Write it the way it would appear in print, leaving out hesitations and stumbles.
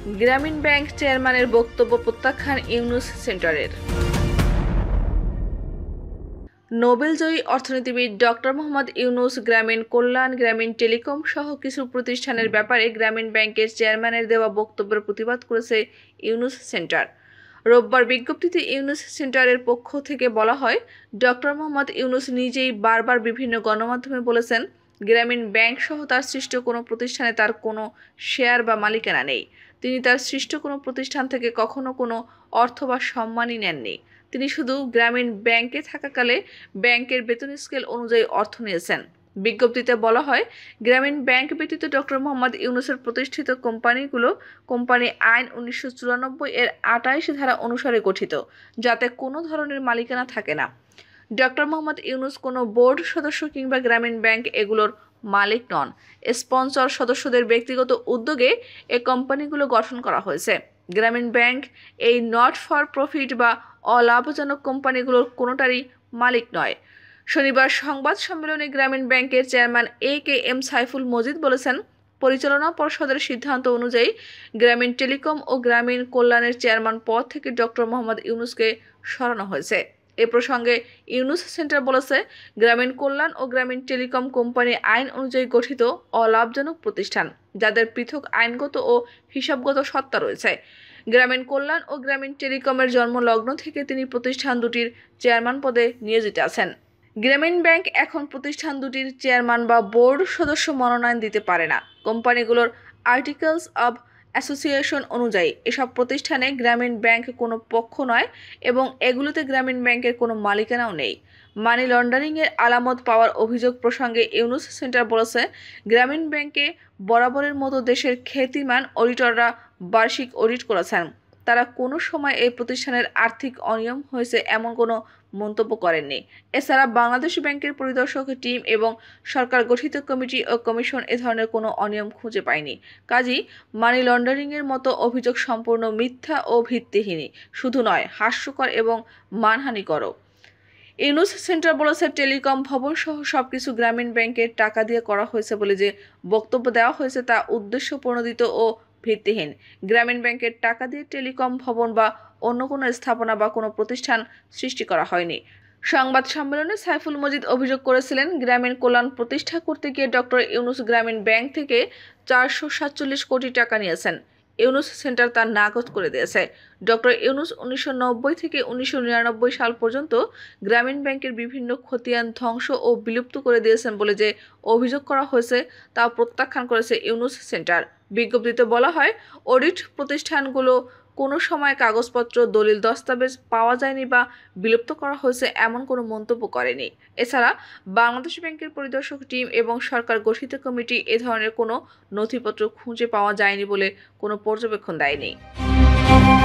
গ্রামীণ ব্যাংক চেয়ারম্যানের বক্তব্য প্রত্যাখ্যান ইউনুস সেন্টারের। নোবেলজয়ী অর্থনীতিবিদ ডক্টর মোহাম্মদ ইউনুস গ্রামীণ কল্যাণ, গ্রামীণ টেলিকম সহ কিছু প্রতিষ্ঠানের ব্যাপারে গ্রামীণ ব্যাংকের চেয়ারম্যানের দেওয়া বক্তব্যের প্রতিবাদ করেছে ইউনুস সেন্টার। রোববার বিজ্ঞপ্তিতে ইউনুস সেন্টারের পক্ষ থেকে বলা হয়, ডক্টর মোহাম্মদ ইউনুস নিজেই বারবার বিভিন্ন গণমাধ্যমে বলেছেন, গ্রামীণ ব্যাংক সহ তার সৃষ্ট কোনো প্রতিষ্ঠানে তার কোনো শেয়ার বা মালিকানা নেই। তিনি তার সৃষ্ট কোনো প্রতিষ্ঠান থেকে কখনো কোনো অর্থ বা সম্মানই নেননি। তিনি শুধু গ্রামীণ ব্যাংকে থাকাকালে ব্যাংকের বেতন স্কেল অনুযায়ী অর্থ নিয়েছেন। বিজ্ঞপ্তিতে বলা হয়, গ্রামীণ ব্যাংক ব্যতীত ডক্টর মোহাম্মদ ইউনুসের প্রতিষ্ঠিত কোম্পানিগুলো কোম্পানি আইন 1994 এর 28 ধারা অনুসারে গঠিত, যাতে কোনো ধরনের মালিকানা থাকে না। ডক্টর মোহাম্মদ ইউনুস কোনো বোর্ড সদস্য কিংবা গ্রামীণ ব্যাংক এগুলোর মালিক নন। স্পন্সর সদস্যদের ব্যক্তিগত উদ্যোগে এই কোম্পানিগুলো গঠন করা হয়েছে। গ্রামীণ ব্যাংক এই নট ফর প্রফিট বা অলাভজনক কোম্পানিগুলোর কোনোটারই মালিক নয়। শনিবার সংবাদ সম্মেলনে গ্রামীণ ব্যাংকের চেয়ারম্যান এ.কে.এম. সাইফুল মজিদ বলেছেন, পরিচালনা পর্ষদের সিদ্ধান্ত অনুযায়ী গ্রামীণ টেলিকম ও গ্রামীণ কল্যাণের চেয়ারম্যান পদ থেকে ডক্টর মোহাম্মদ ইউনুসকে সরানো হয়েছে। এ প্রসঙ্গে ইউনুস সেন্টার বলেছে, গ্রামীণ কল্যাণ ও গ্রামীণ টেলিকম কোম্পানি আইন অনুযায়ী গঠিত অলাভজনক প্রতিষ্ঠান, যাদের পৃথক আইনগত ও হিসাবগত সত্তা রয়েছে। গ্রামীণ কল্যাণ ও গ্রামীণ টেলিকমের জন্মলগ্ন থেকে তিনি প্রতিষ্ঠান দুটির চেয়ারম্যান পদে নিয়োজিত আছেন। গ্রামীণ ব্যাংক এখন প্রতিষ্ঠান দুটির চেয়ারম্যান বা বোর্ড সদস্য মনোনয়ন দিতে পারে না। কোম্পানিগুলোর আর্টিকেলস অব অ্যাসোসিয়েশন অনুযায়ী এসব প্রতিষ্ঠানে গ্রামীণ ব্যাংক কোনো পক্ষ নয় এবং এগুলোতে গ্রামীণ ব্যাংকের কোনো মালিকানাও নেই। মানি লন্ডারিংয়ের আলামত পাওয়ার অভিযোগ প্রসঙ্গে ইউনুস সেন্টার বলেছে, গ্রামীণ ব্যাংকে বরাবরের মতো দেশের খ্যাতিমান অডিটররা বার্ষিক অডিট করেছেন। তারা কোনো সময় এই প্রতিষ্ঠানের আর্থিক অনিয়ম হয়েছে এমন কোনো মন্তব্য করেননি। এছাড়া বাংলাদেশ ব্যাংকের পরিদর্শক টিম এবং সরকার গঠিত কমিটি ও কমিশন এ ধরনের কোনো অনিয়ম খুঁজে পায়নি। কাজেই মানি লন্ডারিংয়ের মতো অভিযোগ সম্পূর্ণ মিথ্যা ও ভিত্তিহীন, শুধু নয়, হাস্যকর এবং মানহানিকরও। ইউনুস সেন্টার বলেছে, টেলিকম ভবন সহ সবকিছু গ্রামীণ ব্যাংকের টাকা দিয়ে করা হয়েছে বলে যে বক্তব্য দেওয়া হয়েছে তা উদ্দেশ্য প্রণোদিত ও ভিত্তিহীন। গ্রামীণ ব্যাংকের টাকা দিয়ে টেলিকম ভবন বা অন্য কোনো স্থাপনা বা কোনো প্রতিষ্ঠান সৃষ্টি করা হয়নি। সংবাদ সম্মেলনে সাইফুল মজিদ অভিযোগ করেছিলেন, গ্রামীণ কল্যাণ প্রতিষ্ঠা করতে গিয়ে ডক্টর ইউনুস গ্রামীণ ব্যাংক থেকে 447 কোটি টাকা নিয়েছেন। ইউনুস সেন্টার তা নাকচ করে দিয়েছে। ডক্টর ইউনুস 1990 থেকে 1999 সাল পর্যন্ত গ্রামীণ ব্যাংকের বিভিন্ন খতিয়ান ধ্বংস ও বিলুপ্ত করে দিয়েছেন বলে যে অভিযোগ করা হয়েছে তা প্রত্যাখ্যান করেছে ইউনুস সেন্টার। বিজ্ঞপ্তিতে বলা হয়, অডিট প্রতিষ্ঠানগুলো কোনো সময় কাগজপত্র, দলিল দস্তাবেজ পাওয়া যায়নি বা বিলুপ্ত করা হয়েছে এমন কোনো মন্তব্য করেনি। এছাড়া বাংলাদেশ ব্যাংকের পরিদর্শক টিম এবং সরকার গঠিত কমিটি এ ধরনের কোনো নথিপত্র খুঁজে পাওয়া যায়নি বলে কোনো পর্যবেক্ষণ দেয়নি।